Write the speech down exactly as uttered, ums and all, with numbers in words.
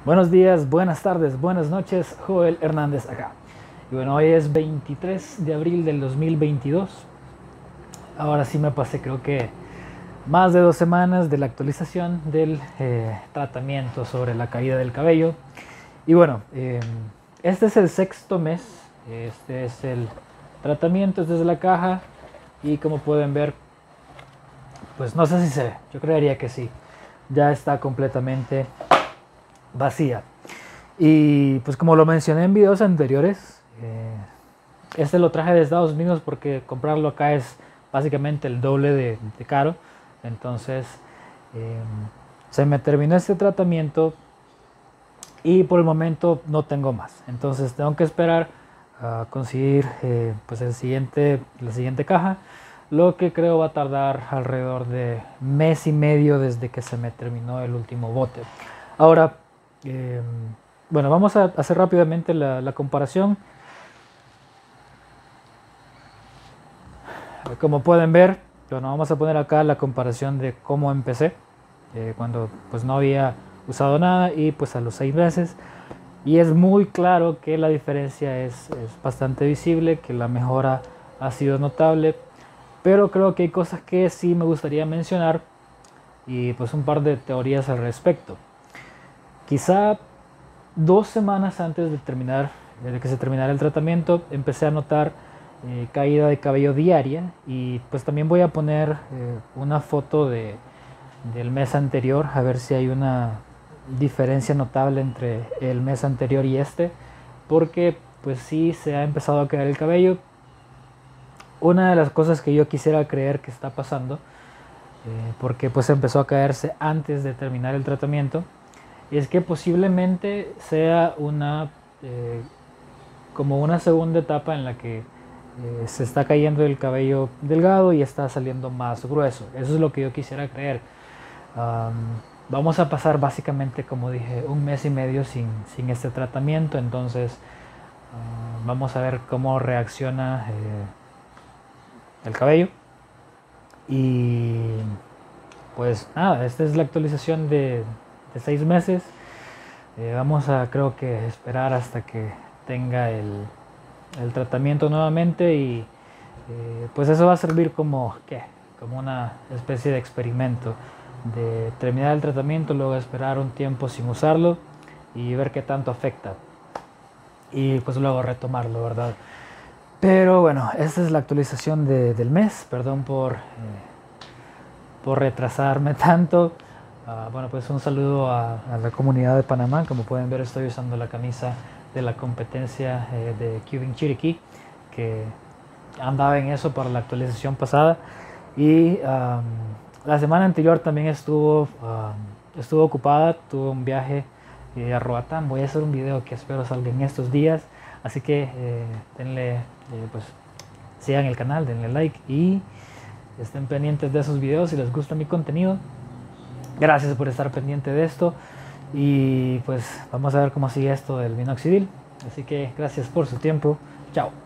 Buenos días, buenas tardes, buenas noches, Joel Hernández acá. Y bueno, hoy es veintitrés de abril del dos mil veintidós. Ahora sí me pasé, creo que más de dos semanas de la actualización del eh, tratamiento sobre la caída del cabello. Y bueno, eh, este es el sexto mes, este es el tratamiento, este es la caja. Y como pueden ver, pues no sé si se ve, yo creería que sí, ya está completamente vacía. Y pues como lo mencioné en videos anteriores, eh, este lo traje de Estados Unidos porque comprarlo acá es básicamente el doble de, de caro. Entonces eh, se me terminó este tratamiento y por el momento no tengo más. Entonces tengo que esperar a conseguir eh, pues el siguiente, la siguiente caja, lo que creo va a tardar alrededor de mes y medio desde que se me terminó el último bote. Ahora, eh, bueno, vamos a hacer rápidamente la, la comparación. Como pueden ver, bueno, vamos a poner acá la comparación de cómo empecé, eh, cuando pues no había usado nada y pues a los seis meses. Y es muy claro que la diferencia es, es bastante visible, que la mejora ha sido notable. Pero creo que hay cosas que sí me gustaría mencionar y pues un par de teorías al respecto. Quizá dos semanas antes de terminar, de que se terminara el tratamiento, empecé a notar eh, caída de cabello diaria y pues también voy a poner eh, una foto de, del mes anterior a ver si hay una diferencia notable entre el mes anterior y este, porque pues sí se ha empezado a caer el cabello. Una de las cosas que yo quisiera creer que está pasando, eh, porque pues empezó a caerse antes de terminar el tratamiento, es que posiblemente sea una eh, como una segunda etapa en la que eh, se está cayendo el cabello delgado y está saliendo más grueso. Eso es lo que yo quisiera creer. Um, vamos a pasar básicamente, como dije, un mes y medio sin, sin este tratamiento. Entonces uh, vamos a ver cómo reacciona eh, el cabello. Y pues nada, esta es la actualización de de seis meses. Eh, vamos a creo que esperar hasta que tenga el, el tratamiento nuevamente y eh, pues eso va a servir como, ¿qué? Como una especie de experimento de terminar el tratamiento, luego esperar un tiempo sin usarlo y ver qué tanto afecta y pues luego retomarlo, ¿verdad? Pero bueno, esta es la actualización de, del mes. Perdón por, eh, por retrasarme tanto. Uh, bueno, pues un saludo a, a la comunidad de Panamá. Como pueden ver, estoy usando la camisa de la competencia eh, de Cuban Chiriquí, que andaba en eso para la actualización pasada. Y um, la semana anterior también estuvo, um, estuvo ocupada, tuve un viaje eh, a Roatán. Voy a hacer un video que espero salga en estos días. Así que eh, denle, eh, pues sigan el canal, denle like y estén pendientes de esos videos si les gusta mi contenido. Gracias por estar pendiente de esto y pues vamos a ver cómo sigue esto del minoxidil. Así que gracias por su tiempo. Chao.